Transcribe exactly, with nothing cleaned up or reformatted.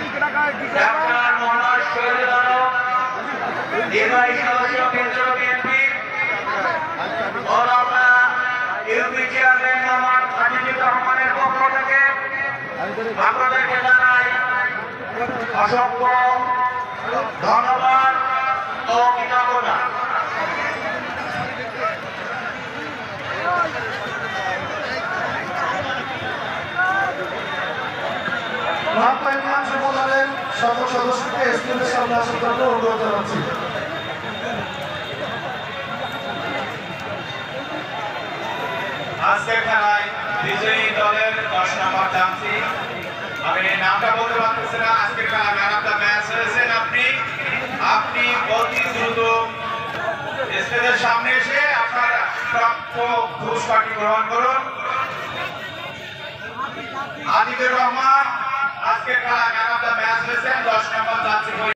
Doctor Mohammad Shahidul Alam নির্বাহী সদস্য কেন্দ্র বিএনপি ও রমনা ইউপি চেয়ারম্যান মোহাম্মদ আজিজুর রহমানের পক্ষ থেকে আপনাদেরকে জানাই অসংখ্য ধন্যবাদ ও কৃতজ্ঞতা। সকল সদস্যকে স্কুলের সামনে আসার জন্য অনুরোধ জানাচ্ছি। আজকের খেলায় বিজয়ী দলের দশ নম্বর জার্সি, আমি নামটা বলতে পারতেছি না, আজকের খেলা ম্যান অফ দ্য ম্যাচ হয়েছেন আপনি। আপনি অতি দ্রুত স্টেজের সামনে এসে আপনার প্রাপ্য পুরস্কারটি গ্রহণ করুন। আজিজুর রহমান আজকের খেলা ম্যান অফ দ্য ম্যাচ হয়েছেন দশ নম্বর জার্সি।